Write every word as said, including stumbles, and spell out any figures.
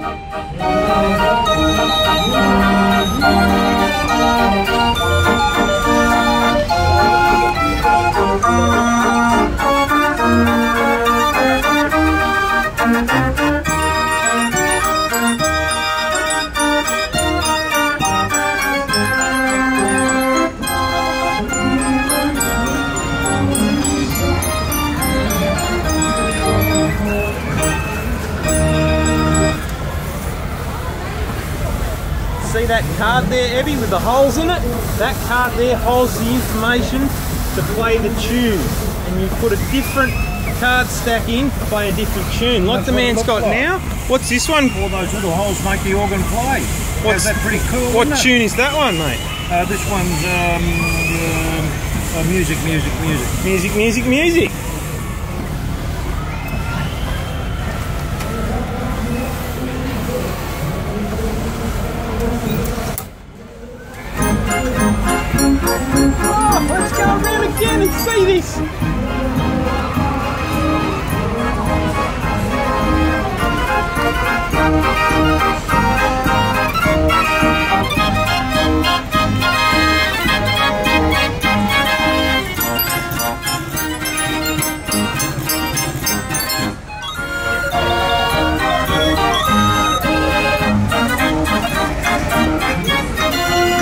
See that card there, Ebby, with the holes in it? That card there holds the information to play the tune. And you put a different card stack in to play a different tune, like That's the man's got like. now. What's this one? All those little holes make the organ play. What's that pretty cool? What isn't tune it? is that one, mate? Uh, this one's um, um, uh, music, music, music. Music, music, music. Oh, let's go around again and see this.